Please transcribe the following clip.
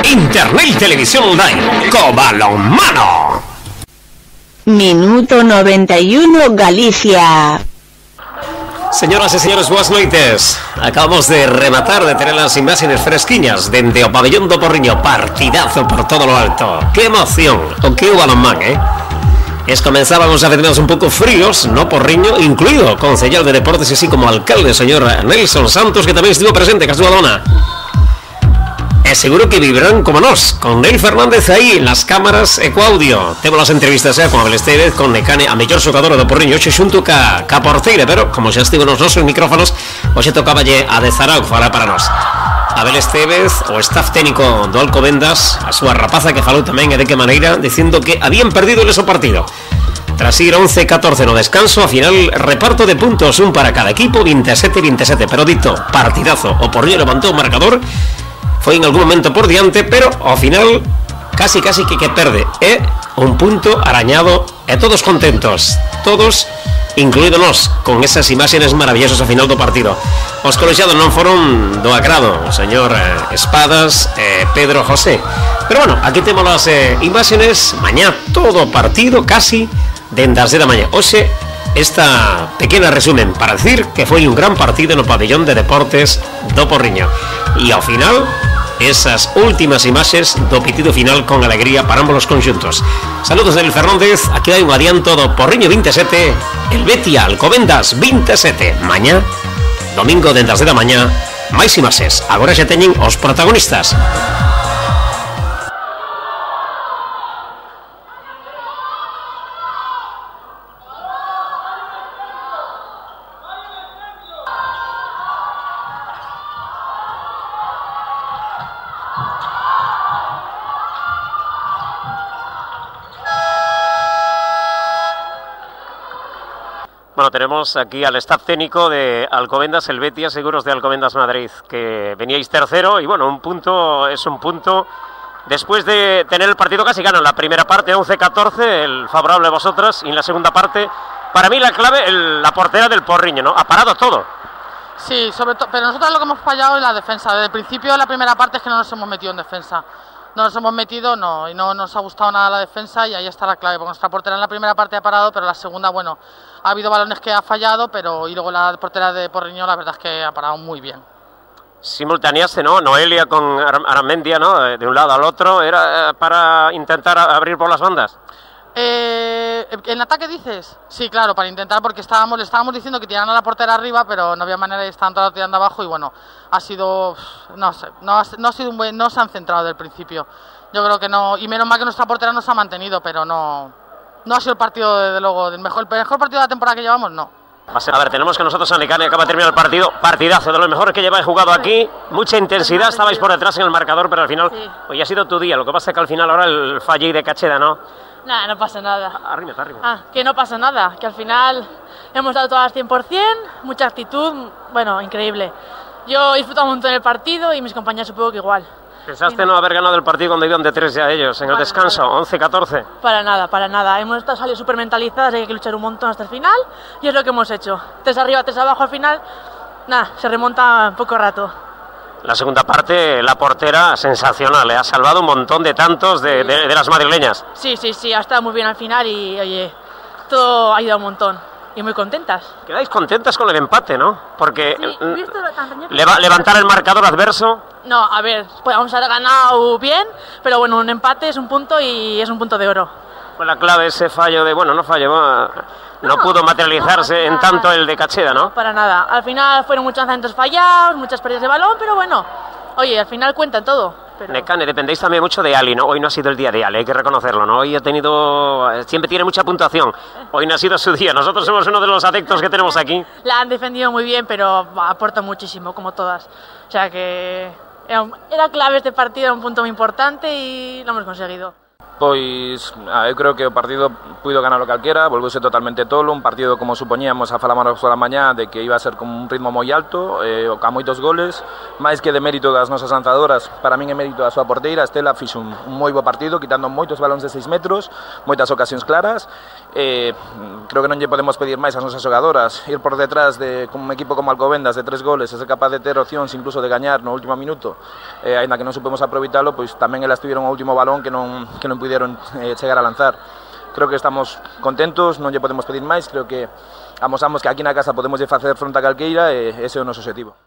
Internet y televisión online, con balonmano. Minuto 91, Galicia. Señoras y señores, boas noites. Acabamos de rematar de tener las imágenes fresquiñas dende o pabellón do Porriño. Partidazo por todo lo alto. ¡Qué emoción! O que o balonmán, comenzábamos a vernos un poco fríos, no Porriño, incluido concejal de deportes, así como alcalde, señor Nelson Santos, que también estuvo presente, que estuvo a dona. Seguro que vibrarán como nos, con Neil Fernández aí en las cámaras e co audio. Temos as entrevistas con Abel Estevez, con Necane, a mellor xogadora do Porriño, hoxe xunto ca porteira, pero como xa estivo nos nosos micrófonos, hoxe tocáballe a de Zarao que fará para nós. Abel Estevez, o staff técnico do Alcobendas, a súa rapaza que falou tamén e de que maneira, dicindo que habían perdido el eso partido. Tras ir 11-14 no descanso, a final reparto de puntos, un para cada equipo, 27-27, pero dito, partidazo. O Porriño levantou o marcador, foi en algún momento por diante, pero ao final casi que perde. É un punto arañado e todos contentos, todos, incluído nós, con esas imágenes maravillosas ao final do partido. Os colexiados non foron do agrado, o señor Espadas e Pedro José, pero bueno, aquí temos as imágenes. Mañá todo o partido casi dende as 10 da mañá. Hoxe esta pequena resumen para decir que foi un gran partido no pabellón de deportes do Porriño, e ao final esas últimas imaxes do pitido final con alegría para ambos os conxuntos. Saludos del Fernández, aquí hai un adianto do Porriño 27, el Betia Alcobendas 27. Mañá, domingo dende as 10 da mañá, máis imaxes. Agora xa teñen os protagonistas. Bueno, tenemos aquí al staff técnico de Alcobendas, el Betia Seguros de Alcobendas Madrid, que veníais tercero y bueno, un punto es un punto. Después de tener el partido casi gano en la primera parte, 11-14, el favorable a vosotras, y en la segunda parte, para mí la clave, la portera del Porriño, ¿no? Ha parado todo. Sí, sobre todo, pero nosotros lo que hemos fallado es la defensa. Desde el principio de la primera parte es que no nos hemos metido en defensa. No nos hemos metido, no, y no nos ha gustado nada la defensa, y ahí está la clave, porque nuestra portera en la primera parte ha parado, pero la segunda, bueno, ha habido balones que ha fallado, pero y luego la portera de Porriño, la verdad es que ha parado muy bien. Simultaneaste, ¿no? Noelia con Aramendia, ¿no? De un lado al otro, ¿era para intentar abrir por las bandas? ¿En ataque dices? Sí, claro, para intentar, porque le estábamos diciendo que tiraran a la portera arriba, pero no había manera de estar todos tirando abajo, y bueno, ha sido, no sé, no ha sido un buen, no se han centrado desde el principio. Yo creo que no, y menos mal que nuestra portera nos ha mantenido, pero no ha sido el partido, desde luego, el mejor partido de la temporada que llevamos, no. A ver, tenemos que nosotros a Necane, acaba de terminar el partido, partidazo, de los mejores que lleváis jugado aquí, mucha intensidad, estabais por detrás en el marcador, pero al final, hoy ha sido tu día, lo que pasa es que al final ahora el fallo de Cacheda, ¿no? Nada, no pasa nada. Arriba. Que no pasa nada, que al final hemos dado todas 100%, mucha actitud, bueno, increíble. Yo he disfrutado un montón el partido y mis compañeros supongo que igual. ¿Pensaste no haber ganado el partido cuando iban de 3 ya ellos, en el descanso, 11-14? Para nada. Hemos salido súper mentalizadas, hay que luchar un montón hasta el final, y es lo que hemos hecho. 3 arriba, 3 abajo, al final, nada, se remonta en poco rato. La segunda parte, la portera, sensacional, ha salvado un montón de tantos de las madrileñas. Sí, ha estado muy bien al final y, oye, todo ha ayudado un montón. Y muy contentas. Quedáis contentas con el empate, ¿no? Porque sí, levantar el marcador adverso. No, a ver, podemos haber ganado bien, pero bueno, un empate es un punto y es un punto de oro. Pues la clave, ese fallo de, bueno, no pudo materializarse en tanto el de Cacheda, ¿no? Para nada. Al final fueron muchos lanzamientos fallados, muchas pérdidas de balón, pero bueno, oye, al final cuentan todo. Pero... Necane, dependéis también mucho de Ali, ¿no? Hoy no ha sido el día de Ali, hay que reconocerlo, ¿no? Hoy siempre tiene mucha puntuación. Hoy no ha sido su día, nosotros somos uno de los adeptos que tenemos aquí. La han defendido muy bien, pero aporta muchísimo, como todas. O sea que era clave este partido, era un punto muy importante y lo hemos conseguido. Pois eu creo que o partido puido ganar o calquera, volveuse totalmente tolo, un partido como supoñíamos a falamos pola mañá de que iba a ser con un ritmo moi alto, a moitos goles, máis que de mérito das nosas lanzadoras, para min é mérito da súa porteira. Estela fixo un moi bo partido, quitando moitos balóns de 6 metros, moitas ocasións claras. Creo que non lle podemos pedir máis ás nosas xogadoras, ir por detrás de un equipo como Alcobendas de 3 goles e ser capaz de ter opcións incluso de gañar no último minuto, aínda que non supemos aproveitalo, pois tamén elas tiveron o último balón que non pudieron chegar a lanzar. Creo que estamos contentos, non lle podemos pedir máis, creo que amosamos que aquí na casa podemos facer fronte a calqueira e ese é o noso objetivo.